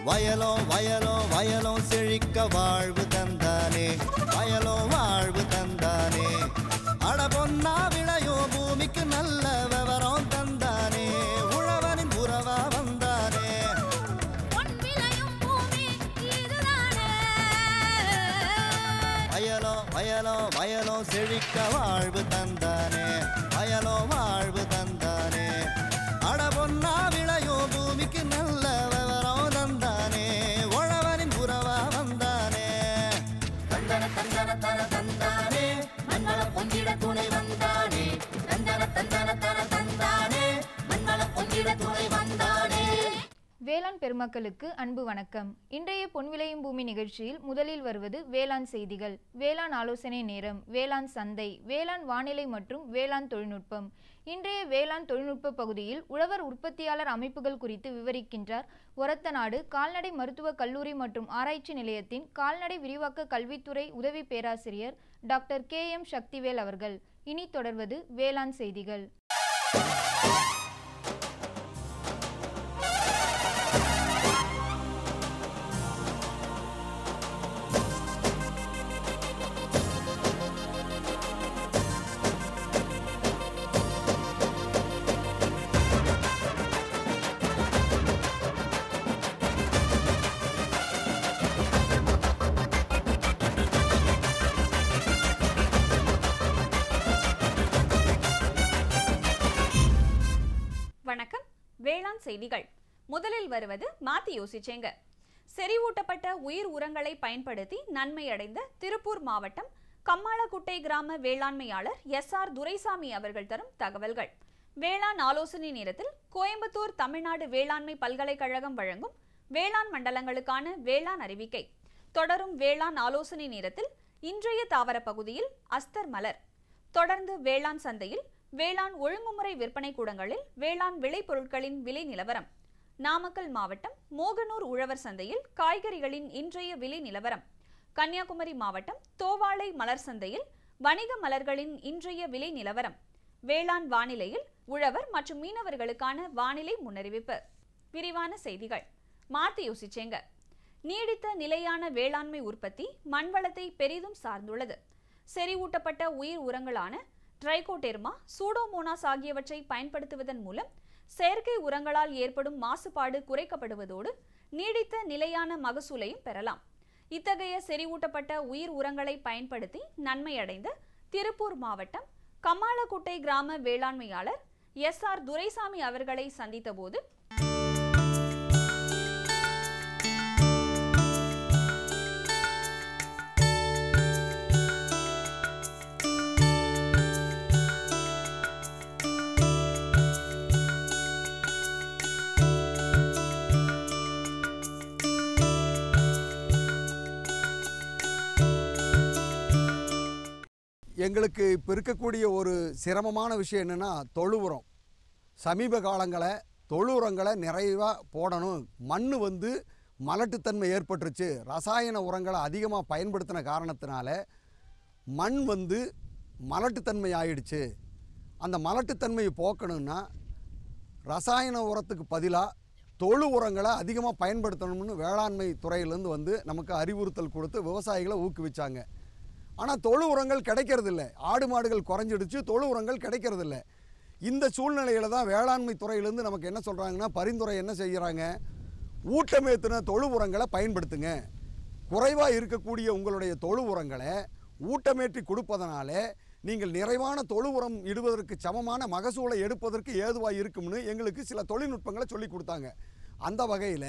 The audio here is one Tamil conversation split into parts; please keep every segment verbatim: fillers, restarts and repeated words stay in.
வயலோ வயலோ வயலோ செழிக்க வாழ்வு தந்தானே, வயலோ வாழ்வு தந்தானே. அட பொன்னா விளையோ பூமிக்கு நல்ல விவரம் தந்தானே, உழவனின் உறவா வந்தானே. வயலோ வயலோ வயலோ செழிக்க வாழ்வு தந்தானே, வயலோ வாழ்வு தந்தானே. அட பொன்னா விளையோ பூமிக்கு நல்ல விவரம் தந்தானே, உழவனின் உறவா வந்தானே. தந்தன தந்தன தன தந்தானே, மண்வள பொங்கிட துணை வந்தானே. தந்தன தந்தன தன தந்தானே, மண்வள பொங்கிட துணை வந்தானே. வேளாண் பெருமக்களுக்கு அன்பு வணக்கம். இன்றைய பொன் விளையும் பூமி நிகழ்ச்சியில் முதலில் வருவது வேளாண் செய்திகள், வேளாண் ஆலோசனை நேரம், வேளாண் சந்தை, வேளாண் வானிலை மற்றும் வேளாண் தொழில்நுட்பம். இன்றைய வேளாண் தொழில்நுட்ப பகுதியில் உழவர் உற்பத்தியாளர் அமைப்புகள் குறித்து விவரிக்கின்றார் ஒரத்தநாடு கால்நடை மருத்துவ கல்லூரி மற்றும் ஆராய்ச்சி நிலையத்தின் கால்நடை விரிவாக்க கல்வித்துறை உதவி பேராசிரியர் டாக்டர் கே எம் சக்திவேல் அவர்கள். இனி தொடர்வது வேளாண் செய்திகள். வணக்கம். வேளாண் செய்திகள். முதலில் வருவது மாத்தி யோசிச்சேங்க. செறிவூட்டப்பட்ட உயிர் உரங்களை பயன்படுத்தி நன்மை அடைந்த திருப்பூர் மாவட்டம் கம்மாளக்குட்டை கிராம வேளாண்மையாளர் எஸ் ஆர் துரைசாமி அவர்கள் தரும் தகவல்கள். வேளாண் ஆலோசனை நேரத்தில் கோயம்புத்தூர் தமிழ்நாடு வேளாண்மை பல்கலைக்கழகம் வழங்கும் வேளாண் மண்டலங்களுக்கான வேளாண் அறிவிக்கை. தொடரும் வேளாண் ஆலோசனை நேரத்தில் இன்றைய தாவர பகுதியில் அஸ்தர் மலர். தொடர்ந்து வேளாண் சந்தையில் வேளாண் ஒழுங்குமுறை விற்பனை கூடங்களில் வேளாண் விளைபொருட்களின் விலை நிலவரம். நாமக்கல் மாவட்டம் மோகனூர் உழவர் சந்தையில் காய்கறிகளின் இன்றைய விலை நிலவரம். கன்னியாகுமரி மாவட்டம் தோவாளை மலர் சந்தையில் வணிக மலர்களின் இன்றைய விலை நிலவரம். வேளாண் வானிலையில் உழவர் மற்றும் மீனவர்களுக்கான வானிலை முன்னறிவிப்பு. விரிவான செய்திகள். மாத்தி யோசிச்சேங்க. நீடித்த நிலையான வேளாண்மை உற்பத்தி மண்வளத்தை பெரிதும் சார்ந்துள்ளது. செறிவூட்டப்பட்ட உயிர் உரங்களான ட்ரைகோடெர்மா, சூடோமோனாஸ் ஆகியவற்றை பயன்படுத்துவதன் மூலம் செயற்கை உரங்களால் ஏற்படும் மாசுபாடு குறைக்கப்படுவதோடு நீடித்த நிலையான மகசூலையும் பெறலாம். இத்தகைய செறிவூட்டப்பட்ட உயிர் உரங்களை பயன்படுத்தி நன்மை அடைந்த திருப்பூர் மாவட்டம் கம்மாளக்குட்டை கிராம வேளாண்மையாளர் எஸ் ஆர் துரைசாமி அவர்களை சந்தித்த போது எங்களுக்கு இப்போ இருக்கக்கூடிய ஒரு சிரமமான விஷயம் என்னென்னா தொழு உரம். சமீப காலங்களில் தொழு உரங்களை நிறைவாக போடணும். மண் வந்து மலட்டுத்தன்மை ஏற்பட்டுருச்சு. ரசாயன உரங்களை அதிகமாக பயன்படுத்தின காரணத்தினால மண் வந்து மலட்டுத்தன்மை ஆயிடுச்சு. அந்த மலட்டுத்தன்மையை போக்கணும்னா ரசாயன உரத்துக்கு பதிலாக தொழு உரங்களை அதிகமாக பயன்படுத்தணும்னு வேளாண்மை துறையிலேருந்து வந்து நமக்கு அறிவுறுத்தல் கொடுத்து விவசாயிகளை ஊக்குவிச்சாங்க. ஆனால் தொழு உரங்கள் கிடைக்கிறதில்ல. ஆடு மாடுகள் குறைஞ்சிடுச்சு, தொழு உரங்கள் கிடைக்கிறதில்ல. இந்த சூழ்நிலையில் தான் வேளாண்மை துறையிலேருந்து நமக்கு என்ன சொல்கிறாங்கன்னா, பரிந்துரை என்ன செய்கிறாங்க, ஊட்டமேற்றின தொழு உரங்களை பயன்படுத்துங்க. குறைவாக இருக்கக்கூடிய உங்களுடைய தொழு உரங்களை ஊட்டமேற்றி கொடுப்பதனால நீங்கள் நிறைவான தொழு உரம் இடுவதற்கு சமமான மகசூலை எடுப்பதற்கு ஏதுவாக இருக்கும்னு எங்களுக்கு சில தொழில்நுட்பங்களை சொல்லி கொடுத்தாங்க. அந்த வகையில்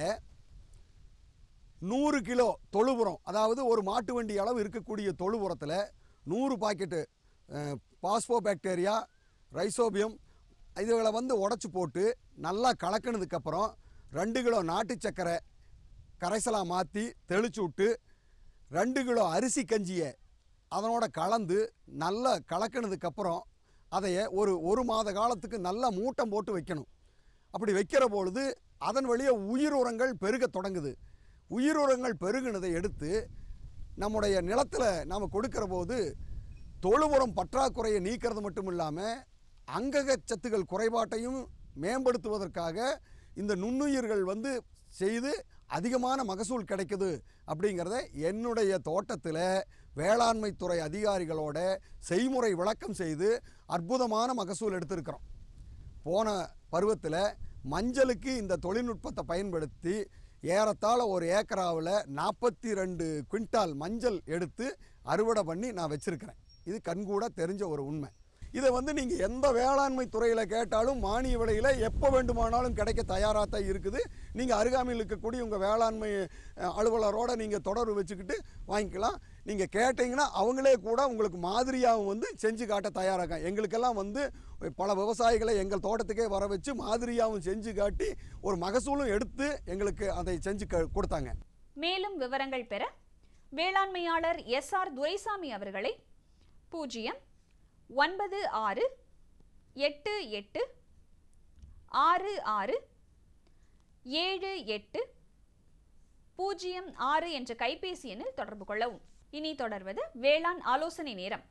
நூறு கிலோ தொழு உரம், அதாவது ஒரு மாட்டு வண்டி அளவு இருக்கக்கூடிய தொழு உரத்தில் நூறு பாக்கெட்டு பாஸ்போ பாக்டீரியா, ரைசோபியம் இதுகளை வந்து உடச்சி போட்டு நல்லா கலக்கினதுக்கப்புறம் ரெண்டு கிலோ நாட்டு சக்கரை கரைசலாக மாற்றி தெளிச்சு விட்டு ரெண்டு கிலோ அரிசி கஞ்சியை அதனோட கலந்து நல்லா கலக்கினதுக்கப்புறம் அதைய ஒரு ஒரு மாத காலத்துக்கு நல்லா மூட்டம் போட்டு வைக்கணும். அப்படி வைக்கிற பொழுது அதன் வழியே உயிர் உரங்கள் பெருக தொடங்குது. உயிர் உரங்கள் பெருகினதை எடுத்து நம்முடைய நிலத்தில் நாம் கொடுக்கிற போது தொழு உரம் பற்றாக்குறையை நீக்கிறது மட்டும் இல்லாமல் அங்கக சத்துக்கள் குறைபாட்டையும் மேம்படுத்துவதற்காக இந்த நுண்ணுயிர்கள் வந்து செய்து அதிகமான மகசூல் கிடைக்குது அப்படிங்கிறத என்னுடைய தோட்டத்தில் வேளாண்மை துறை அதிகாரிகளோட செய்முறை விளக்கம் செய்து அற்புதமான மகசூல் எடுத்திருக்கிறோம். போன பருவத்தில் மஞ்சளுக்கு இந்த தொழில்நுட்பத்தை பயன்படுத்தி ஏறத்தாழ ஒரு ஏக்கராவில் நாற்பத்தி ரெண்டு குவிண்டால் மஞ்சள் எடுத்து அறுவடை பண்ணி நான் வச்சுருக்கிறேன். இது கண்கூட தெரிஞ்ச ஒரு உண்மை. இதை வந்து நீங்கள் எந்த வேளாண்மை துறையில் கேட்டாலும் மானிய விலையில் எப்போ வேண்டுமானாலும் கிடைக்க தயாராக தான் இருக்குது. நீங்கள் அருகாமையில் இருக்கக்கூடிய உங்கள் வேளாண்மை அலுவலரோடு நீங்கள் தொடர்பு வச்சுக்கிட்டு வாங்கிக்கலாம். நீங்கள் கேட்டிங்கன்னா அவங்களே கூட உங்களுக்கு மாதிரியாகவும் வந்து செஞ்சு காட்ட தயாராக. எங்களுக்கெல்லாம் வந்து பல விவசாயிகளை எங்கள் தோட்டத்துக்கே வர வச்சு மாதிரியாகவும் செஞ்சு காட்டி ஒரு மகசூலும் எடுத்து எங்களுக்கு அதை செஞ்சு கொடுத்தாங்க. மேலும் விவரங்கள் பெற வேளாண்மையாளர் எஸ் ஆர் துரைசாமி அவர்களை பூஜ்ஜியம் ஒன்பது ஆறு எட்டு எட்டு ஆறு ஆறு ஏழு எட்டு பூஜ்ஜியம் ஆறு என்ற கைபேசி எண்ணில் தொடர்பு கொள்ளவும். இனி தொடர்வது வேளாண் ஆலோசனை நேரம்.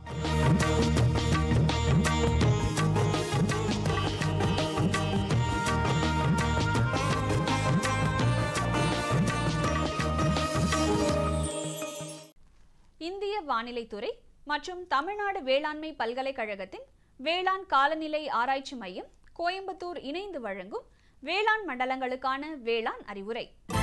இந்திய வானிலைத்துறை மற்றும் தமிழ்நாடு வேளாண்மை பல்கலைக்கழகத்தின் வேளாண் காலநிலை ஆராய்ச்சி மையம் கோயம்புத்தூர் இணைந்து வழங்கும் வேளாண் மண்டலங்களுக்கான வேளாண் அறிவுரை.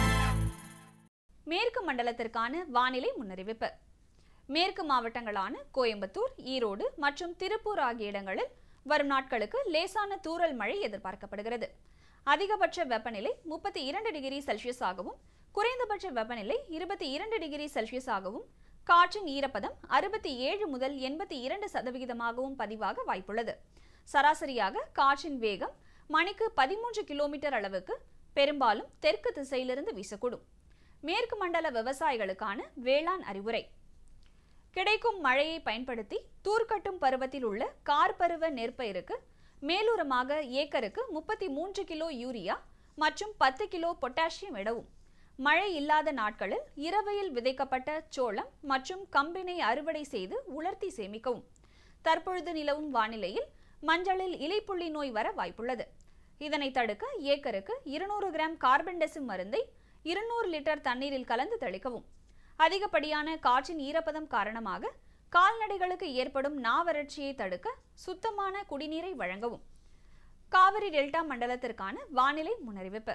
மேற்கு மண்டலத்திற்கான வானிலை முன்னறிவிப்பு. மேற்கு மாவட்டங்களான கோயம்புத்தூர், ஈரோடு மற்றும் திருப்பூர் ஆகிய இடங்களில் வரும் நாட்களுக்கு லேசான தூறல் மழை எதிர்பார்க்கப்படுகிறது. அதிகபட்ச வெப்பநிலை முப்பத்தி இரண்டு டிகிரி செல்சியஸ் ஆகவும் குறைந்தபட்ச வெப்பநிலை இருபத்தி இரண்டு டிகிரி செல்சியஸ் ஆகவும் காற்றின் ஈரப்பதம் அறுபத்தி ஏழு முதல் எண்பத்தி இரண்டு சதவிகிதமாகவும் பதிவாக வாய்ப்புள்ளது. சராசரியாக காற்றின் வேகம் மணிக்கு பதிமூன்று கிலோமீட்டர் அளவுக்கு பெரும்பாலும் தெற்கு திசையிலிருந்து வீசக்கூடும். மேற்கு மண்டல விவசாயிகளுக்கான வேளாண் அறிவுரை. கிடைக்கும் மழையை பயன்படுத்தி தூர்க்கட்டும் பருவத்தில் உள்ள கார் பருவ நெற்பயிருக்கு மேலுரமாக ஏக்கருக்கு முப்பத்தி மூன்று கிலோ யூரியா மற்றும் பத்து கிலோ பொட்டாசியம் இடவும். மழை இல்லாத நாட்களில் இரவையில் விதைக்கப்பட்ட சோளம் மற்றும் கம்பினை அறுவடை செய்து உலர்த்தி சேமிக்கவும். தற்பொழுது நிலவும் வானிலையில் மஞ்சளில் இலைப்புள்ளி நோய் வர வாய்ப்புள்ளது. இதனை தடுக்க ஏக்கருக்கு இருநூறு கிராம் கார்பன்டெசிம் மருந்தை இருநூறு லிட்டர் தண்ணீரில் கலந்து தெளிக்கவும். அதிகப்படியான காற்றின் ஈரப்பதம் காரணமாக கால்நடைகளுக்கு ஏற்படும் நாவறட்சியை தடுக்க சுத்தமான குடிநீரை வழங்கவும். காவிரி டெல்டா மண்டலத்திற்கான வானிலை முன்னறிவிப்பு.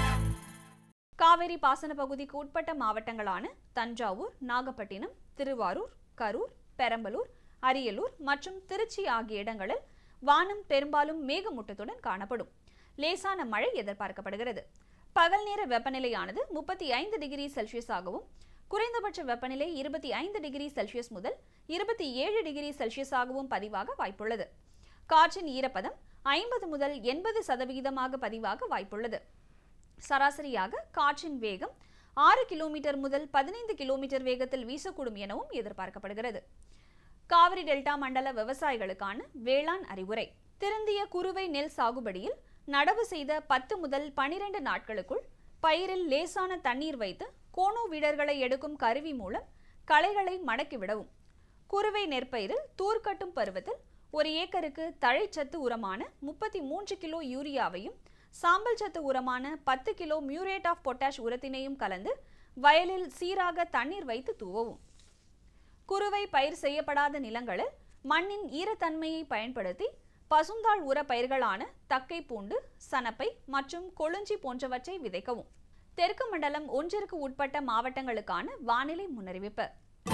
காவிரி பாசன பகுதிக்கு உட்பட்ட மாவட்டங்களான தஞ்சாவூர், நாகப்பட்டினம், திருவாரூர், கரூர், பெரம்பலூர், அரியலூர் மற்றும் திருச்சி ஆகிய இடங்களில் வானம் பெரும்பாலும் மேகமூட்டத்துடன் காணப்படும். லேசான மழை எதிர்பார்க்கப்படுகிறது. பகல் நேர வெப்பநிலையானது முப்பத்தி ஐந்து டிகிரி செல்சியஸ் ஆகவும் குறைந்தபட்ச வெப்பநிலை இருபத்தி ஐந்து டிகிரி செல்சியஸ் முதல் இருபத்தி ஏழு டிகிரி செல்சியஸ் ஆகவும் பதிவாக வாய்ப்புள்ளது. காற்றின் ஈரப்பதம் ஐம்பது முதல் எண்பது சதவிகிதமாக பதிவாக வாய்ப்புள்ளது. சராசரியாக காற்றின் வேகம் ஆறு கிலோமீட்டர் முதல் பதினைந்து கிலோமீட்டர் வேகத்தில் வீசக்கூடும் எனவும் எதிர்பார்க்கப்படுகிறது. காவிரி டெல்டா மண்டல விவசாயிகளுக்கான வேளாண் அறிவுரை. திருந்திய குறுவை நெல் சாகுபடியில் நடவு செய்த பத்து முதல் பனிரெண்டு நாட்களுக்குள் பயிரில் லேசான தண்ணீர் வைத்து கோணோ வீடர்களை எடுக்கும் கருவி மூலம் களைகளை மடக்கிவிடவும். குறுவை நெற்பயிரில் தூர்க்கட்டும் பருவத்தில் ஒரு ஏக்கருக்கு தழைச்சத்து உரமான முப்பத்தி மூன்று கிலோ யூரியாவையும் சாம்பல் சத்து உரமான பத்து கிலோ மியூரேட் ஆஃப் பொட்டாஷ் உரத்தினையும் கலந்து வயலில் சீராக தண்ணீர் வைத்து தூவவும். குறுவை பயிர் செய்யப்படாத நிலங்களில் மண்ணின் ஈரத்தன்மையை பயன்படுத்தி பசுந்தாள் உர பயிர்களான தக்கை பூண்டு, சணப்பை மற்றும் கொழுஞ்சி போன்றவற்றை விதைக்கவும். தெற்கு மண்டலம் ஒன்றிற்கு உட்பட்ட மாவட்டங்களுக்கான வானிலை முன்னறிவிப்பு.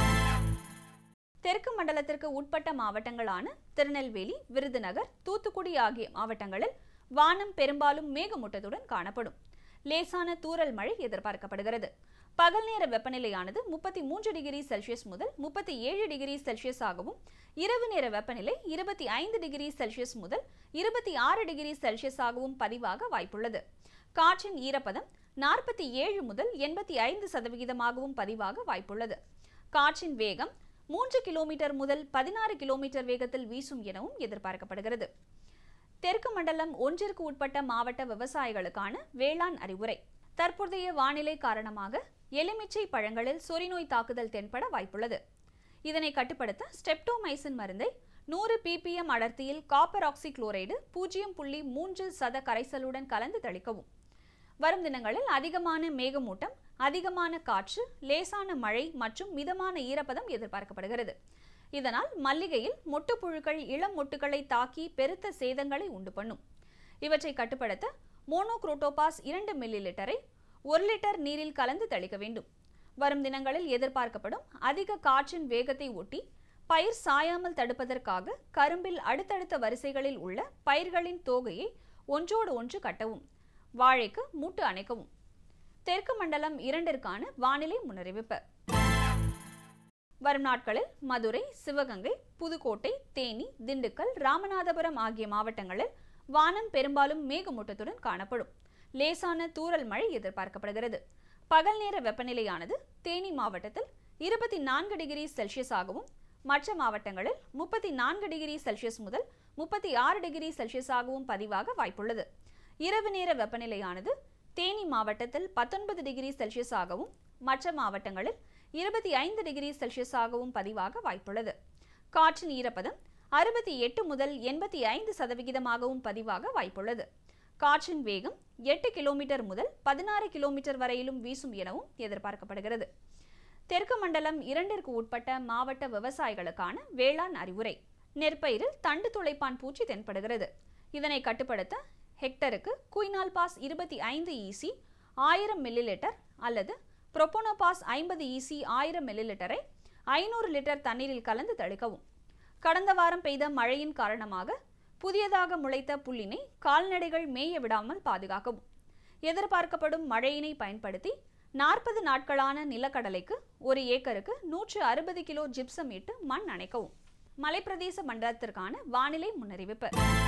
தெற்கு மண்டலத்திற்கு உட்பட்ட மாவட்டங்களான திருநெல்வேலி, விருதுநகர், தூத்துக்குடி ஆகிய மாவட்டங்களில் வானம் பெரும்பாலும் மேகமூட்டத்துடன் காணப்படும். லேசான தூறல் மழை எதிர்பார்க்கப்படுகிறது. பகல் நேர வெப்பநிலையானது முப்பத்தி மூன்று டிகிரி செல்சியஸ் முதல் முப்பத்தி ஏழு டிகிரி செல்சியஸ் ஆகவும் இரவு நேர வெப்பநிலை இருபத்தி ஐந்து டிகிரி செல்சியஸ் முதல் இருபத்தி ஆறு டிகிரி செல்சியஸ் ஆகவும் பதிவாக வாய்ப்புள்ளது. காற்றின் ஈரப்பதம் நாற்பத்தி ஏழு முதல் எண்பத்தி ஐந்து சதவிகிதமாகவும் பதிவாக வாய்ப்புள்ளது. காற்றின் வேகம் மூன்று கிலோமீட்டர் முதல் பதினாறு கிலோமீட்டர் வேகத்தில் வீசும் எனவும் எதிர்பார்க்கப்படுகிறது. தெற்கு மண்டலம் ஒன்றிற்கு உட்பட்ட மாவட்ட விவசாயிகளுக்கான வேளாண் அறிவுரை. தற்போதைய வானிலை காரணமாக எலுமிச்சை பழங்களில் சொறிநோய் தாக்குதல் தென்பட வாய்ப்புள்ளது. இதனை கட்டுப்படுத்த ஸ்டெப்டோமைசின் மருந்தை நூறு பிபிஎம் அடர்த்தியில் காப்பர் ஆக்சி குளோரைடு பூஜ்ஜியம் புள்ளி மூன்று சத கரைசலுடன் கலந்து தெளிக்கவும். வரும் தினங்களில் அதிகமான மேகமூட்டம், அதிகமான காற்று, லேசான மழை மற்றும் மிதமான ஈரப்பதம் எதிர்பார்க்கப்படுகிறது. இதனால் மல்லிகையில் மொட்டுப்புழுக்கள் இளம் மொட்டுகளை தாக்கி பெருத்த சேதங்களை உண்டு பண்ணும். இவற்றை கட்டுப்படுத்த மோனோக்ரோட்டோபாஸ் இரண்டு மில்லி லிட்டரை ஒரு லிட்டர் நீரில் கலந்து தெளிக்க வேண்டும். வரும் தினங்களில் எதிர்பார்க்கப்படும் அதிக காற்றின் வேகத்தை ஒட்டி பயிர் சாயாமல் தடுப்பதற்காக கரும்பில் அடுத்தடுத்த வரிசைகளில் உள்ள பயிர்களின் தோகையை ஒன்றோடு ஒன்று கட்டவும். வாழைக்கு மூட்டு அணைக்கவும். தெற்கு மண்டலம் இரண்டிற்கான வானிலை முன்னறிவிப்பு. வரும் நாட்களில் மதுரை, சிவகங்கை, புதுக்கோட்டை, தேனி, திண்டுக்கல், ராமநாதபுரம் ஆகிய மாவட்டங்களில் வானம் பெரும்பாலும் மேகமூட்டத்துடன் காணப்படும். லேசான தூறல் மழை எதிர்பார்க்கப்படுகிறது. பகல் நேர வெப்பநிலையானது தேனி மாவட்டத்தில் இருபத்தி நான்கு டிகிரி செல்சியஸ் ஆகவும், மற்ற மாவட்டங்களில் முப்பத்தி நான்கு டிகிரி செல்சியஸ் முதல் முப்பத்தி ஆறு டிகிரி செல்சியஸ் ஆகவும் பதிவாக வாய்ப்புள்ளது. இரவு நேர வெப்பநிலையானது தேனி மாவட்டத்தில் பத்தொன்பது டிகிரி செல்சியஸ் ஆகவும், மற்ற மாவட்டங்களில் இருபத்தி ஐந்து டிகிரி செல்சியஸ் ஆகவும் பதிவாக வாய்ப்புள்ளது. காற்றின் ஈரப்பதம் அறுபத்தி எட்டு முதல் எண்பத்தி ஐந்து சதவிகிதமாகவும் பதிவாக வாய்ப்புள்ளது. காற்றின் வேகம் எட்டு கிலோமீட்டர் முதல் பதினாறு கிலோமீட்டர் வரையிலும் வீசும் எனவும் எதிர்பார்க்கப்படுகிறது. தெற்கு மண்டலம் இரண்டிற்கு உட்பட்ட மாவட்ட விவசாயிகளுக்கான வேளாண் அறிவுரை. நெற்பயிரில் தண்டு துளைப்பான் பூச்சி தென்படுகிறது. இதனை கட்டுப்படுத்த ஹெக்டருக்கு குயினால்பாஸ் இருபத்தி ஐந்து ஈசி ஆயிரம் மில்லி லிட்டர் அல்லது புரோபோனோபாஸ் ஐம்பது ஈசி ஆயிரம் மில்லி லிட்டரை ஐநூறு லிட்டர் தண்ணீரில் கலந்து தெளிக்கவும். கடந்த வாரம் பெய்த மழையின் காரணமாக புதியதாக முளைத்த புல்லினை கால்நடைகள் மேய விடாமல் பாதுகாக்கவும். எதிர்பார்க்கப்படும் மழையினை பயன்படுத்தி நாற்பது நாட்களான நிலக்கடலைக்கு ஒரு ஏக்கருக்கு நூற்று அறுபது கிலோ ஜிப்சம் இட்டு மண் அணைக்கவும். மலைப்பிரதேச மண்டலத்திற்கான வானிலை முன்னறிவிப்பு.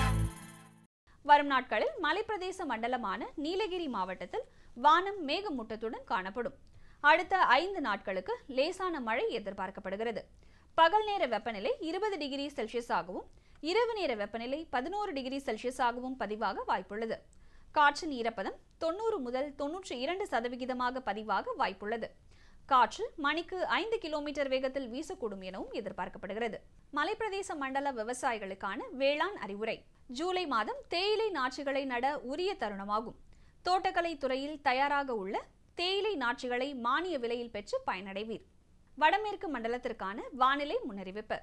வரும் நாட்களில் மலைப்பிரதேச மண்டலமான நீலகிரி மாவட்டத்தில் வானம் மேகமூட்டத்துடன் காணப்படும். அடுத்த ஐந்து நாட்களுக்கு லேசான மழை எதிர்பார்க்கப்படுகிறது. பகல் நேர வெப்பநிலை இருபது டிகிரி செல்சியஸ் ஆகவும், இரவு நேர வெப்பநிலை பதினோரு டிகிரி செல்சியஸ் ஆகவும் பதிவாக வாய்ப்புள்ளது. காற்றின் ஈரப்பதம் தொண்ணூறு முதல் தொன்னூற்றி இரண்டு சதவிகிதமாக பதிவாக வாய்ப்புள்ளது. காற்று மணிக்கு ஐந்து கிலோமீட்டர் வேகத்தில் வீசக்கூடும் எனவும் எதிர்பார்க்கப்படுகிறது. மலைப்பிரதேச மண்டல விவசாயிகளுக்கான வேளாண் அறிவுரை. ஜூலை மாதம் தேயிலை நாற்றுகளை நட உரிய தருணமாகும். தோட்டக்கலை துறையில் தயாராக உள்ள தேயிலை நாற்றுகளை மானிய விலையில் பெற்று பயனடைவீர். வடமேற்கு மண்டலத்திற்கான வானிலை முன்னறிவிப்பு.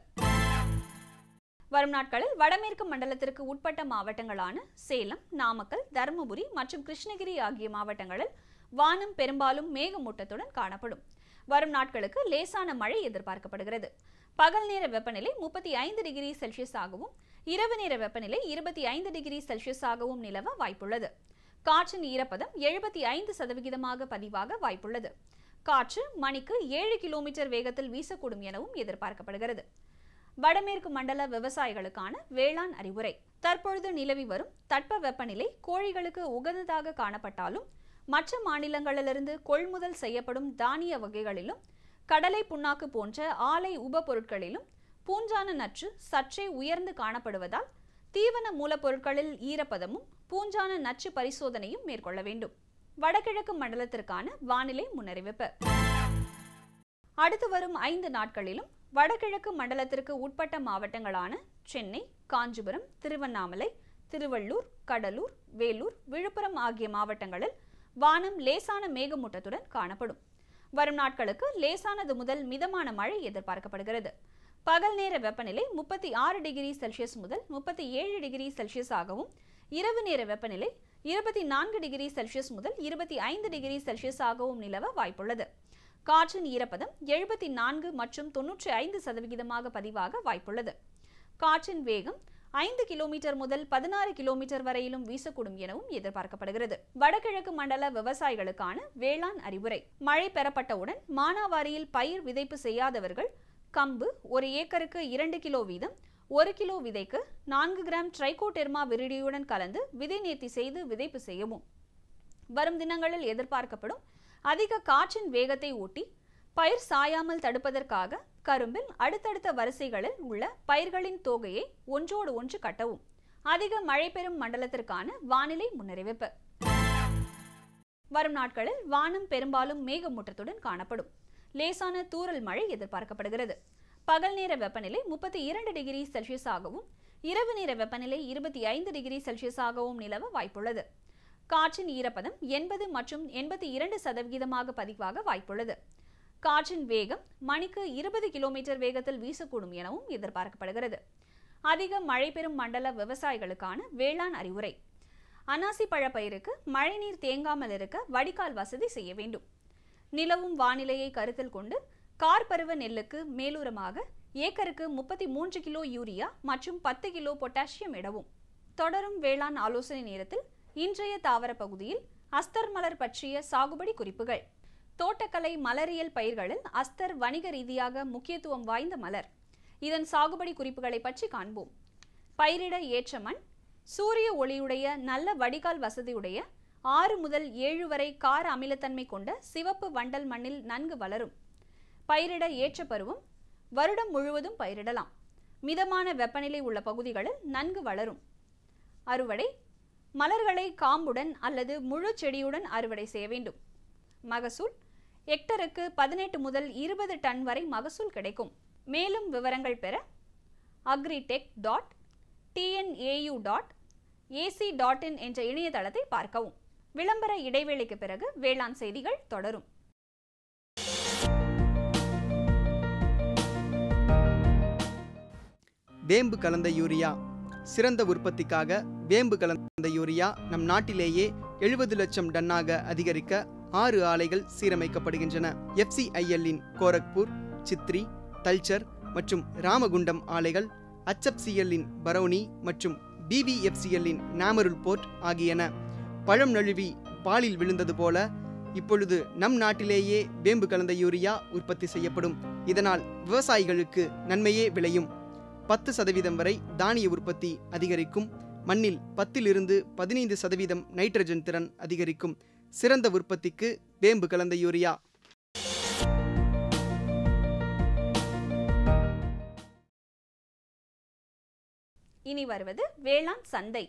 வரும் நாட்களில் வடமேற்கு மண்டலத்திற்கு உட்பட்ட மாவட்டங்களான சேலம், நாமக்கல், தருமபுரி மற்றும் கிருஷ்ணகிரி ஆகிய மாவட்டங்களில் வானம் பெரும்பாலும் மேகமூட்டத்துடன் காணப்படும். வரும் நாட்களுக்கு லேசான மழை எதிர்பார்க்கப்படுகிறது. பகல் நேர வெப்பநிலை முப்பத்தி ஐந்து டிகிரி செல்சியஸ் ஆகவும், இரவு நேர வெப்பநிலை இருபத்தி ஐந்து டிகிரி செல்சியஸ் ஆகவும் நிலவ வாய்ப்புள்ளது. காற்றின் ஈரப்பதம் எழுபத்தி ஐந்து சதவிகிதமாக பதிவாக வாய்ப்புள்ளது. காற்று மணிக்கு ஏழு கிலோமீட்டர் வேகத்தில் வீசக்கூடும் எனவும் எதிர்பார்க்கப்படுகிறது. வடமேற்கு மண்டல விவசாயிகளுக்கான வேளாண் அறிவுரை. தற்பொழுது நிலவி வரும் தட்ப வெப்பநிலை கோழிகளுக்கு உகந்ததாக காணப்பட்டாலும், மற்ற மாநிலங்களிலிருந்து கொள்முதல் செய்யப்படும் தானிய வகைகளிலும், கடலை புண்ணாக்கு போன்ற ஆலை உப பொருட்களிலும் பூஞ்சான நச்சு சற்றே உயர்ந்து காணப்படுவதால் தீவன மூலப்பொருட்களில் ஈரப்பதமும் பூஞ்சான நச்சு பரிசோதனையும் மேற்கொள்ள வேண்டும். வடகிழக்கு மண்டலத்திற்கான வானிலை முன்னறிவிப்பு. அடுத்து வரும் ஐந்து நாட்களிலும் வடகிழக்கு மண்டலத்திற்கு உட்பட்ட மாவட்டங்களான சென்னை, காஞ்சிபுரம், திருவண்ணாமலை, திருவள்ளூர், கடலூர், வேலூர், விழுப்புரம் ஆகிய மாவட்டங்களில் வானம் லேசான மேகமூட்டத்துடன் காணப்படும். வரும் நாட்களுக்கு லேசானது முதல் மிதமான மழை எதிர்பார்க்கப்படுகிறது. பகல் நேர வெப்பநிலை முப்பத்தி ஆறு டிகிரி செல்சியஸ் முதல் முப்பத்தி ஏழு டிகிரி செல்சியஸ் ஆகவும், இரவு நேர வெப்பநிலை இருபத்தி நான்கு டிகிரி செல்சியஸ் முதல் இருபத்தி ஐந்து டிகிரி செல்சியஸ் ஆகவும் நிலவ வாய்ப்புள்ளது. காற்றின் ஈரப்பதம் எழுபத்தி நான்கு மற்றும் தொன்னூற்றி ஐந்து சதவிகிதமாக பதிவாக வாய்ப்புள்ளது. காற்றின் வேகம் ஐந்து கிலோமீட்டர் முதல் பதினாறு கிலோமீட்டர் வரையிலும் வீசக்கூடும் எனவும் எதிர்பார்க்கப்படுகிறது. வடகிழக்கு மண்டல விவசாயிகளுக்கான வேளாண் அறிவுரை. மழை பெறப்பட்டவுடன் மானாவாரியில் பயிர் விதைப்பு செய்யாதவர்கள் கம்பு ஒரு ஏக்கருக்கு இரண்டு கிலோ வீதம் ஒரு கிலோ விதைக்கு நான்கு கிராம் ட்ரைகோடெர்மா விரிடியுடன் கலந்து விதை நேர்த்தி செய்து விதைப்பு செய்யவும். வரும் தினங்களில் எதிர்பார்க்கப்படும் அதிக காற்றின் வேகத்தை ஊட்டி பயிர் சாயாமல் தடுப்பதற்காக கரும்பில் அடுத்தடுத்த வரிசைகளில் உள்ள பயிர்களின் தோகையை ஒன்றோடு ஒன்று கட்டவும். அதிக மழை பெறும் மண்டலத்திற்கான வானிலை முன்னறிவிப்பு. வரும் நாட்களில் வானம் பெரும்பாலும் மேகமூட்டத்துடன் காணப்படும். லேசான தூறல் மழை எதிர்பார்க்கப்படுகிறது. பகல் நேர வெப்பநிலை முப்பத்தி இரண்டு டிகிரி செல்சியஸ் ஆகவும், இரவு நேர வெப்பநிலை இருபத்தி ஐந்து டிகிரி செல்சியஸ் ஆகவும் நிலவ வாய்ப்புள்ளது. காற்றின் ஈரப்பதம் எண்பது மற்றும் எண்பத்தி இரண்டு சதவிகிதமாக பதிவாக வாய்ப்புள்ளது. காற்றின் வேகம் மணிக்கு இருபது கிலோமீட்டர் வேகத்தில் வீசக்கூடும் எனவும் எதிர்பார்க்கப்படுகிறது. அதிக மழை பெறும் மண்டல விவசாயிகளுக்கான வேளாண் அறிவுரை. அனாசி பழ பயிருக்கு மழைநீர் தேங்காமல் இருக்க வடிகால் வசதி செய்ய வேண்டும். நிலவும் வானிலையை கருத்தில் கொண்டு கார் பருவ நெல்லுக்கு மேலுரமாக ஏக்கருக்கு முப்பத்தி மூன்று கிலோ யூரியா மற்றும் பத்து கிலோ பொட்டாசியம் இடவும். தொடரும் வேளாண் ஆலோசனை நேரத்தில் இன்றைய தாவர பகுதியில் அஸ்தர் மலர் பற்றிய சாகுபடி குறிப்புகள். தோட்டக்கலை மலரியல் பயிர்களில் அஸ்தர் வணிக ரீதியாக முக்கியத்துவம் வாய்ந்த மலர். இதன் சாகுபடி குறிப்புகளை பற்றி காண்போம். பயிரிட ஏற்ற மண் சூரிய ஒளியுடைய நல்ல வடிகால் வசதியுடைய ஆறு முதல் ஏழு வரை கார அமிலத்தன்மை கொண்ட சிவப்பு வண்டல் மண்ணில் நன்கு வளரும். பயிரிட ஏற்ற பருவம் வருடம் முழுவதும் பயிரிடலாம். மிதமான வெப்பநிலை உள்ள பகுதிகளில் நன்கு வளரும். அறுவடை மலர்களை காம்புடன் அல்லது முழு செடியுடன் அறுவடை செய்ய வேண்டும். மகசூல் ஹெக்டருக்கு பதினெட்டு முதல் இருபது டன் வரை மகசூல் கிடைக்கும். மேலும் விவரங்கள் பெற agritech dot TNAU dot AC dot in என்ற இணையதளத்தை பார்க்கவும். விளம்பர இடைவேளைக்கு பிறகு வேளாண் செய்திகள் தொடரும். வேம்பு கலந்த யூரியா. சிறந்த உற்பத்திக்காக வேம்பு கலந்த யூரியா நம் நாட்டிலேயே எழுபது லட்சம் டன்னாக அதிகரிக்க ஆறு ஆலைகள் சீரமைக்கப்படுகின்றன. எஃப்சிஐஎல்லின் கோரக்பூர், சித்ரி, தல்ச்சர் மற்றும் ராமகுண்டம் ஆலைகள், ஹச்எஃப்சிஎல்லின் பரௌனி மற்றும் பிவிஎஃப்சிஎல்லின் நாமருல் போர்ட் ஆகியன. பழம் நழுவி பாலில் விழுந்தது போல இப்பொழுது நம் நாட்டிலேயே வேம்பு கலந்த யூரியா உற்பத்தி செய்யப்படும். இதனால் விவசாயிகளுக்கு நன்மையே விளையும். பத்து சதவீதம் வரை தானிய உற்பத்தி அதிகரிக்கும். மண்ணில் பத்திலிருந்து பதினைந்து சதவீதம் நைட்ரஜன் திறன் அதிகரிக்கும். சிறந்த உற்பத்திக்கு வேம்பு கலந்த யூரியா. இனி வருவது வேளாண் சந்தை.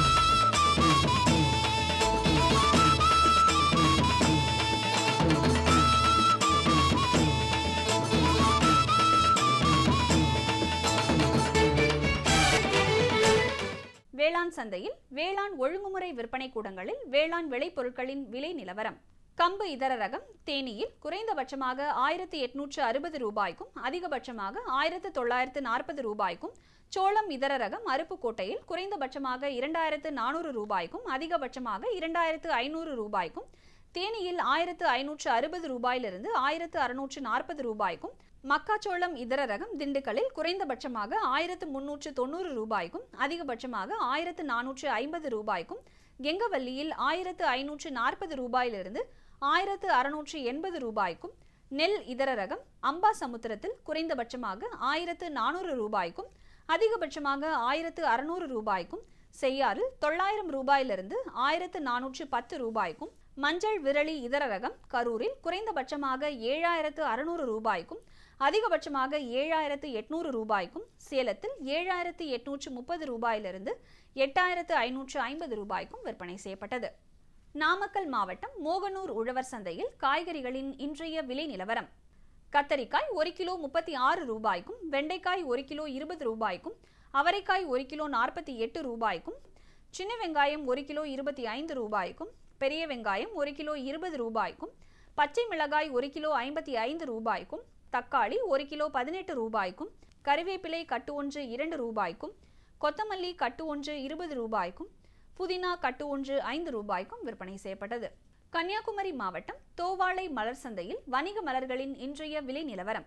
வேளாண் சந்தையில் வேளாண் ஒழுங்குமுறை விற்பனை கூடங்களில் வேளாண் விளைபொருட்களின் விலை நிலவரம். கம்பு இதர ரகம் தேனியில் குறைந்தபட்சமாக ஆயிரத்தி எட்நூற்று அறுபது ரூபாய்க்கும் அதிகபட்சமாக ஆயிரத்து தொள்ளாயிரத்து நாற்பது ரூபாய்க்கும், சோளம் இதர ரகம் அருப்புக்கோட்டையில் குறைந்தபட்சமாக இரண்டாயிரத்து நானூறு ரூபாய்க்கும் அதிகபட்சமாக இரண்டாயிரத்து ஐநூறு ரூபாய்க்கும், தேனியில் ஆயிரத்து ஐநூற்று அறுபது ரூபாயிலிருந்து ஆயிரத்து அறுநூற்று நாற்பது ரூபாய்க்கும், மக்காச்சோளம் இதர ரகம் திண்டுக்கல்லில் குறைந்தபட்சமாக ஆயிரத்து முன்னூற்று தொண்ணூறு ரூபாய்க்கும் அதிகபட்சமாக ஆயிரத்து நானூற்று ஐம்பது ரூபாய்க்கும், கெங்கவல்லியில் ஆயிரத்து ஐநூற்று நாற்பது ரூபாயிலிருந்து ஆயிரத்து அறுநூற்று எண்பது ரூபாய்க்கும், நெல் இதர ரகம் அம்பாசமுத்திரத்தில் குறைந்தபட்சமாக ஆயிரத்து நானூறு ரூபாய்க்கும் அதிகபட்சமாக ஆயிரத்து அறுநூறு ரூபாய்க்கும், செய்யாறில் தொள்ளாயிரம் ரூபாயிலிருந்து ஆயிரத்து நானூற்று பத்து ரூபாய்க்கும், மஞ்சள் விரலி இதர ரகம் கரூரில் குறைந்தபட்சமாக ஏழாயிரத்து அறுநூறு ரூபாய்க்கும் அதிகபட்சமாக ஏழாயிரத்து எட்நூறு ரூபாய்க்கும், சேலத்தில் ஏழாயிரத்து எட்நூற்று முப்பது ரூபாயிலிருந்து எட்டாயிரத்து ஐநூற்று ஐம்பது ரூபாய்க்கும் விற்பனை செய்யப்பட்டது. நாமக்கல் மாவட்டம் மோகனூர் உழவர் சந்தையில் காய்கறிகளின் இன்றைய விலை நிலவரம். கத்தரிக்காய் ஒரு கிலோ முப்பத்தி ஆறு ரூபாய்க்கும், வெண்டைக்காய் ஒரு கிலோ இருபது ரூபாய்க்கும், அவரைக்காய் ஒரு கிலோ நாற்பத்தி எட்டு ரூபாய்க்கும், சின்ன வெங்காயம் ஒரு கிலோ இருபத்தி ஐந்து ரூபாய்க்கும், பெரிய வெங்காயம் ஒரு கிலோ இருபது ரூபாய்க்கும், பச்சை மிளகாய் ஒரு கிலோ ஐம்பத்தி ஐந்து ரூபாய்க்கும், தக்காளி ஒரு கிலோ பதினெட்டு ரூபாய்க்கும், கறிவேப்பிலை கட்டு ஒன்று இரண்டு ரூபாய்க்கும், கொத்தமல்லி கட்டு ஒன்று இருபது ரூபாய்க்கும், புதினா கட்டு ஒன்று ஐந்து ரூபாய்க்கும் விற்பனை செய்யப்பட்டது. கன்னியாகுமரி மாவட்டம் தோவாளை மலர் சந்தையில் வணிக மலர்களின் இன்றைய விலை நிலவரம்.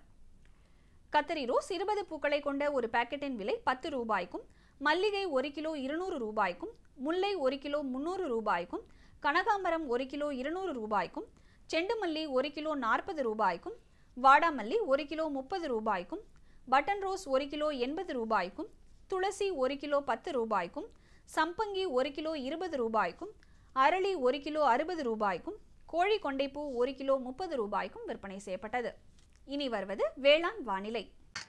கத்தரி ரோஸ் இருபது பூக்களை கொண்ட ஒரு பாக்கெட்டின் விலை பத்து ரூபாய்க்கும், மல்லிகை ஒரு கிலோ இருநூறு ரூபாய்க்கும், முல்லை ஒரு கிலோ முன்னூறு ரூபாய்க்கும், கனகாம்பரம் ஒரு கிலோ இருநூறு ரூபாய்க்கும், செண்டுமல்லி ஒரு கிலோ நாற்பது ரூபாய்க்கும், வாடாமல்லி ஒரு கிலோ முப்பது ரூபாய்க்கும், பட்டன் ரோஸ் ஒரு கிலோ எண்பது ரூபாய்க்கும், துளசி ஒரு கிலோ பத்து ரூபாய்க்கும், சம்பங்கி ஒரு கிலோ இருபது ரூபாய்க்கும், அரளி ஒரு கிலோ அறுபது ரூபாய்க்கும், கோழி கொண்டைப்பூ ஒரு கிலோ முப்பது ரூபாய்க்கும் விற்பனை செய்யப்பட்டது. இனி வருவது வேளாண் வானிலை.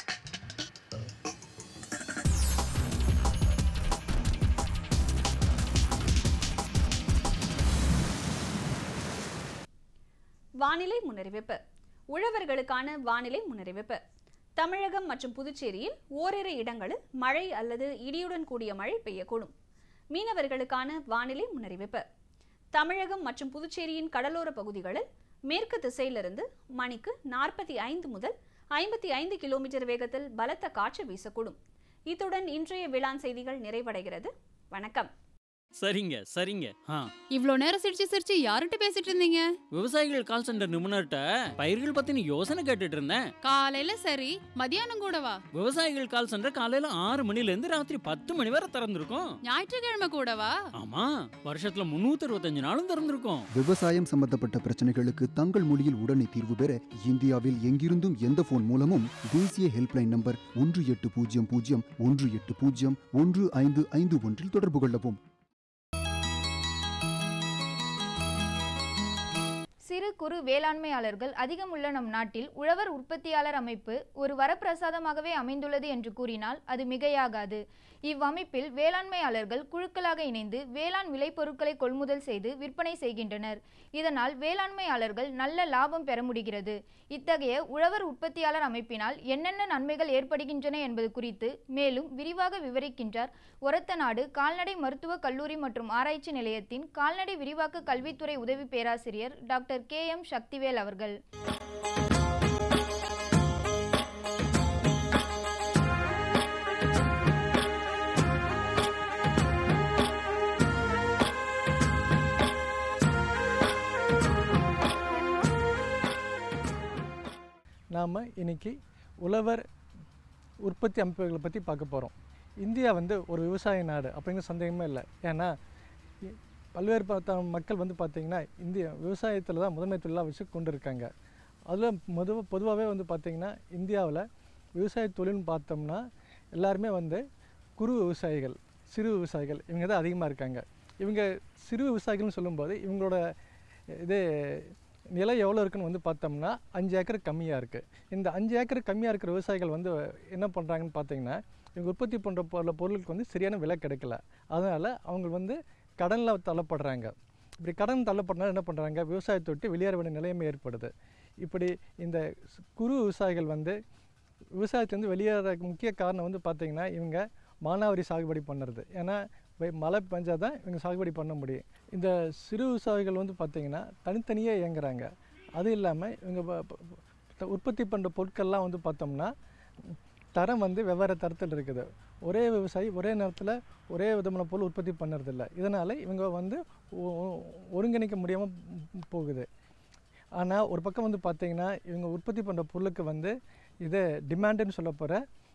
வானிலை முன்னறிவிப்பு. உழவர்களுக்கான வானிலை முன்னறிவிப்பு. தமிழகம் மற்றும் புதுச்சேரியில் ஓரிரு இடங்களில் மழை அல்லது இடியுடன் கூடிய மழை பெய்யக்கூடும். மீனவர்களுக்கான வானிலை முன்னறிவிப்பு. தமிழகம் மற்றும் புதுச்சேரியின் கடலோர பகுதிகளில் மேற்கு திசையிலிருந்து மணிக்கு நாற்பத்தி ஐந்து முதல் ஐம்பத்தி ஐந்து கிலோமீட்டர் வேகத்தில் பலத்த காற்று வீசக்கூடும். இத்துடன் இன்றைய வேளாண் செய்திகள் நிறைவடைகிறது. வணக்கம். சரிங்க சரிங்க. இவ்ளோ நேரம் சிரிச்சு சிரிச்சு யார்கிட்ட பேசிட்டு இருந்தீங்க? விவசாயிகள் கால் சென்டர் நிபுணர்கிட்ட பயிர்கள் பத்தின யோசனை கேட்டுட்டு இருந்தேன். காலையில சரி, மதியானம் கூடவா? விவசாயிகள் கால் சென்டர் காலையில ஆறு மணில இருந்து ராத்திரி பத்து மணி வரை திறந்திருக்கும். ஞாயிற்றுக்கிழமை கூடவா? ஆமா, வருஷத்துல முன்னூத்தி அறுபத்தஞ்சு நாளும் திறந்திருக்கும். விவசாயம் சம்பந்தப்பட்ட பிரச்சனைகளுக்கு தங்கள் மொழியில் உடனே தீர்வு பெற இந்தியாவில் எங்கிருந்தும் எந்த போன் மூலமும் தேசிய ஹெல்ப்லைன் நம்பர் ஒன்று எட்டு பூஜ்ஜியம் பூஜ்ஜியம் ஒன்று எட்டு பூஜ்ஜியம் ஒன்று ஐந்து ஐந்து ஒன்றில் தொடர்பு கொள்ளவும். சிறு குறு வேளாண்மையாளர்கள் அதிகம் உள்ள நம் நாட்டில் உழவர் உற்பத்தியாளர் அமைப்பு ஒரு வரப்பிரசாதமாகவே அமைந்துள்ளது என்று கூறினால் அது மிகையாகாது. இவ்வமைப்பில் வேளாண்மையாளர்கள் குழுக்களாக இணைந்து வேளாண் விளைபொருட்களை கொள்முதல் செய்து விற்பனை செய்கின்றனர். இதனால் வேளாண்மையாளர்கள் நல்ல லாபம் பெற முடிகிறது. இத்தகைய உழவர் உற்பத்தியாளர் அமைப்பினால் என்னென்ன நன்மைகள் ஏற்படுகின்றன என்பது குறித்து மேலும் விரிவாக விவரிக்கின்றார் ஒரத்தநாடு கால்நடை மருத்துவக் கல்லூரி மற்றும் ஆராய்ச்சி நிலையத்தின் கால்நடை விரிவாக்க கல்வித்துறை உதவி பேராசிரியர் டாக்டர் கே எம் சக்திவேல் அவர்கள். நாம் இன்னைக்கு உழவர் உற்பத்தி அமைப்புகளை பற்றி பார்க்க போகிறோம். இந்தியா வந்து ஒரு விவசாய நாடு அப்படிங்கிற சந்தேகமே இல்லை. ஏன்னா பல்வேறு பார்த்த மக்கள் வந்து பார்த்திங்கன்னா இந்திய விவசாயத்தில் தான் முதன்மை தொழிலாக வச்சு கொண்டு இருக்காங்க. அதில் மொத பொதுவாகவே வந்து பார்த்திங்கன்னா இந்தியாவில் விவசாய தொழில்னு பார்த்தோம்னா எல்லாருமே வந்து குறு விவசாயிகள், சிறு விவசாயிகள் இவங்க தான் அதிகமாக இருக்காங்க. இவங்க சிறு விவசாயிகள்னு சொல்லும்போது இவங்களோட இது நிலை எவ்வளோ இருக்குன்னு வந்து பார்த்தோம்னா அஞ்சு ஏக்கர் கம்மியாக இருக்குது. இந்த அஞ்சு ஏக்கர் கம்மியாக இருக்கிற விவசாயிகள் வந்து என்ன பண்ணுறாங்கன்னு பார்த்தீங்கன்னா இவங்க உற்பத்தி பண்ணுற பொருள் பொருளுக்கு வந்து சரியான விலை கிடைக்கல. அதனால் அவங்க வந்து கடனில் தள்ளப்படுறாங்க. இப்படி கடன் தள்ளப்படுறதுனால என்ன பண்ணுறாங்க, விவசாயத்தை விட்டு வெளியேற வேண்டிய நிலைமை ஏற்படுது. இப்படி இந்த குறு விவசாயிகள் வந்து விவசாயத்துலேருந்து வெளியேற முக்கிய காரணம் வந்து பார்த்திங்கன்னா இவங்க மானாவாரி சாகுபடி பண்ணுறது. ஏன்னா மழை பெஞ்சால் தான் இவங்க சாகுபடி பண்ண முடியும். இந்த சிறு விவசாயிகள் வந்து பார்த்திங்கன்னா தனித்தனியாக இயங்குறாங்க. அது இல்லாமல் இவங்க உற்பத்தி பண்ணுற பொருட்கள்லாம் வந்து பார்த்தோம்னா தரம் வந்து வெவ்வேறு தரத்தில் இருக்குது. ஒரே விவசாயி ஒரே நேரத்தில் ஒரே விதமான பொருள் உற்பத்தி பண்ணுறதில்ல. இதனால் இவங்க வந்து ஒருங்கிணைக்க முடியாமல் போகுது. ஆனால் ஒரு பக்கம் வந்து பார்த்திங்கன்னா இவங்க உற்பத்தி பண்ணுற பொருளுக்கு வந்து இது டிமாண்டுன்னு சொல்ல போகிற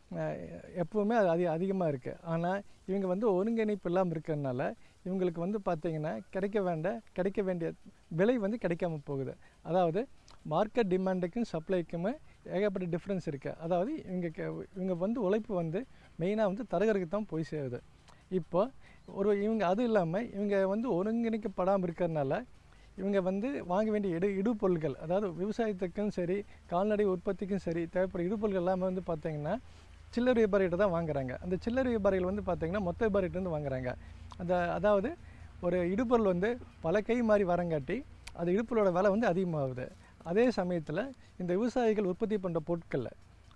எப்போவுமே அது அதிக அதிகமாக இருக்குது. ஆனால் இவங்க வந்து ஒருங்கிணைப்பு இல்லாமல் இருக்கிறதுனால இவங்களுக்கு வந்து பார்த்திங்கன்னா கிடைக்க வேண்ட கிடைக்க வேண்டிய விலை வந்து கிடைக்காம போகுது. அதாவது மார்க்கெட் டிமாண்டுக்கும் சப்ளைக்குமே ஏகப்பட்ட டிஃப்ரென்ஸ் இருக்குது. அதாவது இவங்க இவங்க வந்து உழைப்பு வந்து மெயினாக வந்து தரகருக்கு தான் போய் சேருது. இப்போ ஒரு இவங்க அது இல்லாமல் இவங்க வந்து ஒருங்கிணைக்கப்படாமல் இருக்கிறதுனால இவங்க வந்து வாங்க வேண்டிய இடு இடுபொருள்கள், அதாவது விவசாயத்துக்கும் சரி கால்நடை உற்பத்திக்கும் சரி தேவைப்படுற இடுபொருள்கள் எல்லாமே வந்து பார்த்திங்கன்னா சில்லறை வியாபாரிகிட்ட தான் வாங்குறாங்க. அந்த சில்லறை வியாபாரிகள் வந்து பார்த்திங்கன்னா மொத்த வியாபாரிகிட்டேருந்து வாங்குறாங்க. அந்த அதாவது ஒரு இடுபொருள் வந்து பல கை மாறி வரங்காட்டி அந்த இடுப்பொருளோட விலை வந்து அதிகமாகுது. அதே சமயத்தில் இந்த விவசாயிகள் உற்பத்தி பண்ணுற பொருட்களில்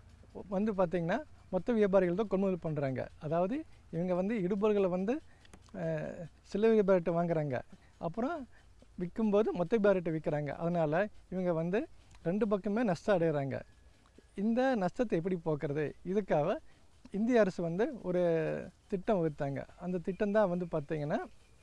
வந்து பார்த்திங்கன்னா மொத்த வியாபாரிகள் தான் கொள்முதல் பண்ணுறாங்க. அதாவது இவங்க வந்து இடுபொருள்களை வந்து சில்லறை வியாபாரிகிட்ட வாங்குறாங்க, அப்புறம் விற்கும்போது மொத்த வியாபாரிகிட்ட விற்கிறாங்க. அதனால் இவங்க வந்து ரெண்டு பக்கமே நஷ்டம் அடைகிறாங்க. இந்த நஷ்டத்தை எப்படி போக்குறது, இதுக்காக இந்திய அரசு வந்து ஒரு திட்டம் வகுத்தாங்க. அந்த திட்டம் தான் வந்து பார்த்திங்கன்னா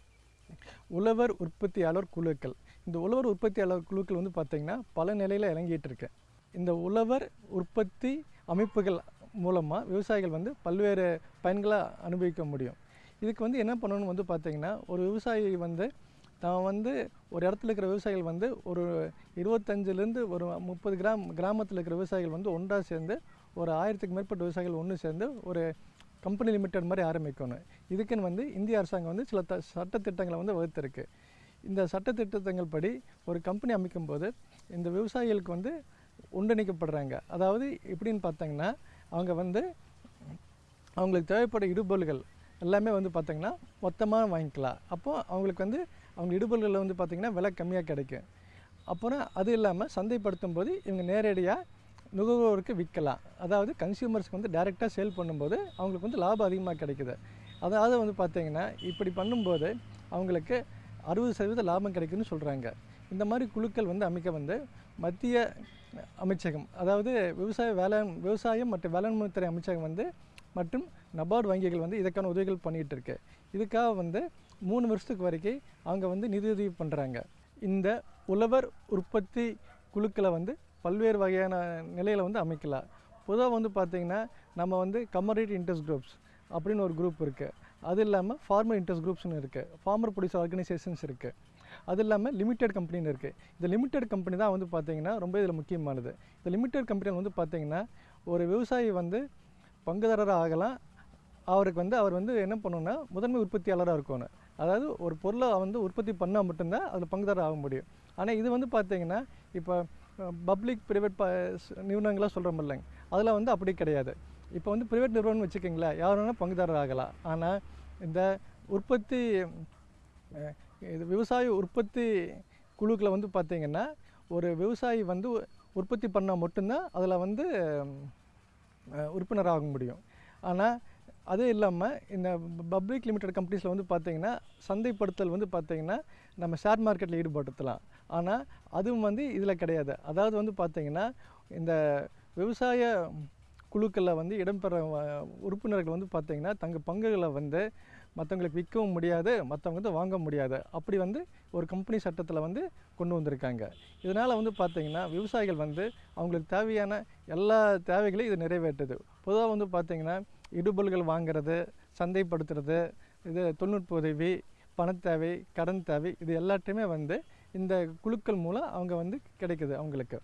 உழவர் உற்பத்தியாளர் குழுக்கள். இந்த உழவர் உற்பத்தியாளர் குழுக்கள் வந்து பார்த்திங்கன்னா பல நிலையில் இறங்கிட்டு இருக்கு. இந்த உழவர் உற்பத்தி அமைப்புகள் மூலமாக விவசாயிகள் வந்து பல்வேறு பயன்களை அனுபவிக்க முடியும். இதுக்கு வந்து என்ன பண்ணணும்னு வந்து பார்த்திங்கன்னா ஒரு விவசாயி வந்து தான் வந்து ஒரு இடத்துல இருக்கிற விவசாயிகள் வந்து ஒரு இருபத்தஞ்சிலேருந்து ஒரு முப்பது கிராம் கிராமத்தில் இருக்கிற விவசாயிகள் வந்து ஒன்றாக சேர்ந்து ஒரு ஆயிரத்துக்கு மேற்பட்ட விவசாயிகள் ஒன்று சேர்ந்து ஒரு கம்பெனி லிமிடெட் மாதிரி ஆரம்பிக்கணும். இதுக்குன்னு வந்து இந்திய அரசாங்கம் வந்து சில த சட்டத்திட்டங்களை வந்து வகுத்திருக்கு. இந்த சட்டத்திட்டங்கள் படி ஒரு கம்பெனி அமைக்கும்போது இந்த விவசாயிகளுக்கு வந்து ஒன்றிணைக்கப்படுறாங்க. அதாவது எப்படின்னு பார்த்தாங்கன்னா அவங்க வந்து அவங்களுக்கு தேவைப்பட இடுபொருள்கள் எல்லாமே வந்து பார்த்திங்கன்னா மொத்தமாக வாங்கிக்கலாம். அப்போது அவங்களுக்கு வந்து அவங்க இடுபொருள்களில் வந்து பார்த்திங்கன்னா விலை கம்மியாக கிடைக்கும். அப்புறம் அது இல்லாமல் சந்தைப்படுத்தும் போது இவங்க நேரடியாக நுகர்வோருக்கு விற்கலாம். அதாவது கன்சியூமர்ஸ்க்கு வந்து டைரெக்டாக சேல் பண்ணும்போது அவங்களுக்கு வந்து லாபம் அதிகமாக கிடைக்குது. அதாவது வந்து பார்த்திங்கன்னா இப்படி பண்ணும்போது அவங்களுக்கு அறுபது சதவீத லாபம் கிடைக்கும்னு சொல்கிறாங்க. இந்த மாதிரி குழுக்கள் வந்து அமைக்க வந்து மத்திய அமைச்சகம், அதாவது விவசாய வேளாண் விவசாயம் மற்றும் வேளாண்மைத்துறை அமைச்சகம் வந்து மற்றும் நபார்டு வங்கிகள் வந்து இதற்கான உதவிகள் பண்ணிகிட்டு இருக்கு. இதுக்காக வந்து மூணு வருஷத்துக்கு வரைக்கும் அவங்க வந்து நிதியுதவி பண்ணுறாங்க. இந்த உழவர் உற்பத்தி குழுக்களை வந்து பல்வேறு வகையான நிலையில் வந்து அமைக்கலாம். பொதுவாக வந்து பார்த்திங்கன்னா நம்ம வந்து கமோடிட்டி இன்ட்ரெஸ்ட் குரூப்ஸ் அப்படின்னு ஒரு குரூப் இருக்குது. அது இல்லாமல் ஃபார்மர் இன்ட்ரெஸ்ட் குரூப்ஸ்னு இருக்குது, ஃபார்மர் ப்ரொடியூசர் ஆர்கனைசேஷன்ஸ் இருக்குது. அது இல்லாமல் லிமிடெட் கம்பெனின்னு இருக்குது. இந்த லிமிடெட் கம்பெனி தான் வந்து பார்த்திங்கன்னா ரொம்ப இதில் முக்கியமானது. இந்த லிமிடெட் கம்பெனியில் வந்து பார்த்திங்கன்னா ஒரு விவசாயி வந்து பங்குதாரராக ஆகலாம். அவருக்கு வந்து அவர் வந்து என்ன பண்ணணும்னா முதன்மை உற்பத்தியாளராக இருக்கணும். அதாவது ஒரு பொருளை வந்து உற்பத்தி பண்ணால் மட்டும்தான் அதில் பங்குதாரர் ஆக முடியும். ஆனால் இது வந்து பார்த்திங்கன்னா இப்போ பப்ளிக் ப்ரைவேட் ப நிறுவனங்களாக சொல்கிறோம் இல்லைங்க, அதில் வந்து அப்படி கிடையாது. இப்போ வந்து ப்ரைவேட் நிறுவனம் வச்சுக்கிங்களேன், யார் வேணால் பங்குதாரர் ஆகலாம். ஆனால் இந்த உற்பத்தி இது விவசாய உற்பத்தி குழுக்களை வந்து பார்த்திங்கன்னா ஒரு விவசாயி வந்து உற்பத்தி பண்ணால் மட்டும்தான் அதில் வந்து உறுப்பினராக முடியும். ஆனால் அதே இல்லாமல் இந்த பப்ளிக் லிமிடெட் கம்பெனிஸில் வந்து பார்த்திங்கன்னா சந்தைப்படுத்தல் வந்து பார்த்திங்கன்னா நம்ம ஷேர் மார்க்கெட்டில் ஈடுபடுத்தலாம். ஆனால் அதுவும் வந்து இதில் கிடையாது. அதாவது வந்து பார்த்திங்கன்னா இந்த விவசாய குழுக்களில் வந்து இடம்பெற உறுப்பினர்கள் வந்து பார்த்திங்கன்னா தங்கள் பங்குகளை வந்து மற்றவங்களுக்கு விற்கவும் முடியாது, மற்றவங்க வந்து வாங்க முடியாது. அப்படி வந்து ஒரு கம்பெனி சட்டத்தில் வந்து கொண்டு வந்திருக்காங்க. இதனால் வந்து பார்த்திங்கன்னா விவசாயிகள் வந்து அவங்களுக்கு தேவையான எல்லா தேவைகளையும் இது நிறைவேற்றுது. பொதுவாக வந்து பார்த்திங்கன்னா இடுபொருள்கள் வாங்கிறது, சந்தைப்படுத்துறது, இது தொழில்நுட்ப உதவி, பணத்தேவை, கடன் தேவை, இது எல்லாத்தையுமே வந்து இந்த குழுக்கள் மூலம் அவங்க வந்து கிடைக்குது அவங்களுக்கு.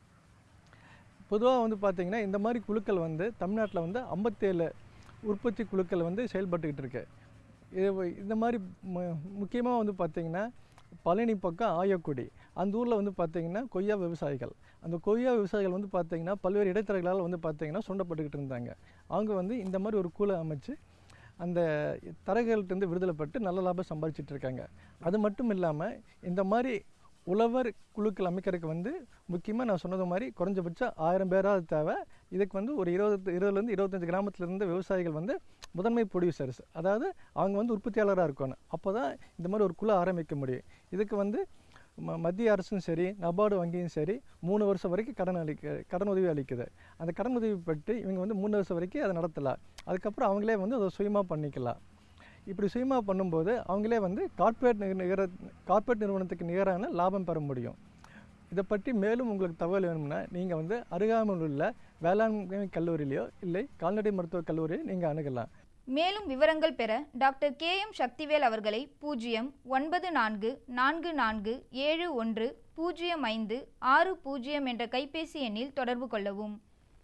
பொதுவாக வந்து பார்த்திங்கன்னா இந்த மாதிரி குழுக்கள் வந்து தமிழ்நாட்டில் வந்து ஐம்பத்தேழு உற்பத்தி குழுக்கள் வந்து செயல்பட்டுக்கிட்டு இருக்கு. இது இந்த மாதிரி மு முக்கியமாக வந்து பார்த்திங்கன்னா பழனி பக்கம் ஆயக்குடி அந்த ஊரில் வந்து பார்த்திங்கன்னா கொய்யா விவசாயிகள், அந்த கொய்யா விவசாயிகள் வந்து பார்த்திங்கன்னா பல்வேறு இடைத்தரகர்களால் வந்து பார்த்திங்கன்னா சுண்டப்பட்டுக்கிட்டு இருந்தாங்க. அவங்க வந்து இந்த மாதிரி ஒரு குழு அமைச்சு அந்த தரகர்கள்ட்டேருந்து விடுதலைப்பட்டு நல்ல லாபம் சம்பாதிச்சிட்டு இருக்காங்க. அது மட்டும் இல்லாமல் இந்த மாதிரி உழவர் குழுக்கள் அமைக்கிறதுக்கு வந்து முக்கியமாக நான் சொன்னது மாதிரி குறைஞ்சபட்சம் ஆயிரம் பேராவது தேவை. இதுக்கு வந்து ஒரு இருபது இருபதுலேருந்து இருபத்தஞ்சி கிராமத்துலேருந்து விவசாயிகள் வந்து முதன்மை ப்ரொடியூசர்ஸ், அதாவது அவங்க வந்து உற்பத்தியாளராக இருக்கணும். அப்போ தான் இந்த மாதிரி ஒரு குழு ஆரம்பிக்க முடியும். இதுக்கு வந்து ம மத்திய அரசும் சரி, நபார்டு வங்கியும் சரி மூணு வருஷம் வரைக்கும் கடன் அளிக்க கடன் உதவி அளிக்குது. அந்த கடன் உதவி பெற்று இவங்க வந்து மூணு வருஷம் வரைக்கும் அதை நடத்தலாம். அதுக்கப்புறம் அவங்களே வந்து அதை சுயமாக பண்ணிக்கலாம். இப்படி சுயமாக பண்ணும்போது அவங்களே வந்து கார்ப்பரேட் நிகர கார்ப்பரேட் நிறுவனத்துக்கு நிகரான லாபம் பெற முடியும். இதை பற்றி மேலும் உங்களுக்கு தகவல் வேணும்னா நீங்கள் வந்து அருகாமையில் உள்ள வேளாண்மை கல்லூரியிலையோ இல்லை கால்நடை மருத்துவக் கல்லூரியை நீங்கள் அணுகலாம். மேலும் விவரங்கள் பெற டாக்டர் கே எம் சக்திவேல் அவர்களை பூஜ்ஜியம் ஒன்பது நான்கு நான்கு நான்கு ஏழு ஒன்று பூஜ்ஜியம் ஐந்து ஆறு பூஜ்ஜியம் என்ற கைபேசி எண்ணில் தொடர்பு கொள்ளவும்.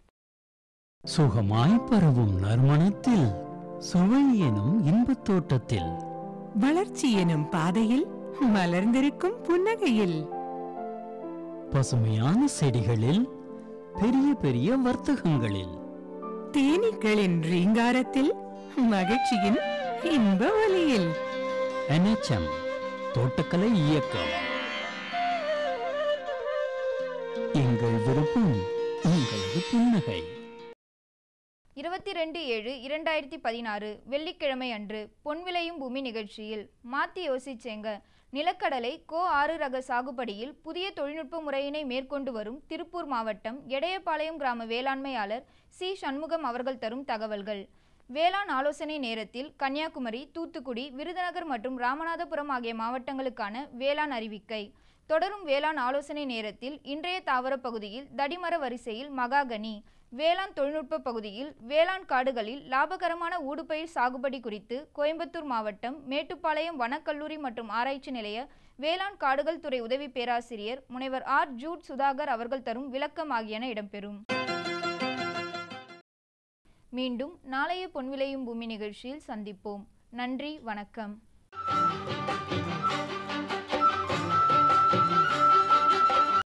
சுகமாய் பரவும் நறுமணத்தில், சுவை எனும் இன்பத் தோட்டத்தில், வளர்ச்சி எனும் பாதையில், மலர்ந்திருக்கும் புன்னகையில், பசுமையான செடிகளில், பெரிய பெரிய வர்த்தகங்களில், தேனீக்களின் ரீங்காரத்தில், மகிழ்ச்சியின் இன்ப ஒலியில். என் எச் எம் தோட்டக்கலை இயக்கம். எங்கள் விருப்பம் உங்களது புன்னகை. இருபத்தி ரெண்டு ஏழு இரண்டாயிரத்தி பதினாறு வெள்ளிக்கிழமை அன்று பொன்விளையும் பூமி நிகழ்ச்சியில் மாத்தி யோசிச்சேங்க, நிலக்கடலை கோ ஆறு ரக சாகுபடியில் புதிய தொழில்நுட்ப முறையினை மேற்கொண்டு வரும் திருப்பூர் மாவட்டம் எடையபாளையம் கிராம வேளாண்மையாளர் சி சண்முகம் அவர்கள் தரும் தகவல்கள். வேளாண் ஆலோசனை நேரத்தில் கன்னியாகுமரி, தூத்துக்குடி, விருதுநகர் மற்றும் ராமநாதபுரம் ஆகிய மாவட்டங்களுக்கான வேளாண் அறிவிக்கை. தொடரும் வேளாண் ஆலோசனை நேரத்தில் இன்றைய தாவர பகுதியில் தடிமர வரிசையில் மகாகனி, வேளாண் தொழில்நுட்ப பகுதியில் வேளாண் காடுகளில் லாபகரமான ஊடுபயிர் சாகுபடி குறித்து கோயம்புத்தூர் மாவட்டம் மேட்டுப்பாளையம் வனக்கல்லூரி மற்றும் ஆராய்ச்சி நிலைய வேளாண் காடுகள் துறை உதவி பேராசிரியர் முனைவர் ஆர் ஜூட் சுதாகர் அவர்கள் தரும் விளக்கம் ஆகியன இடம்பெறும். மீண்டும் நாளைய பொன்விளையும் பூமி நிகழ்ச்சியில் சந்திப்போம். நன்றி, வணக்கம்.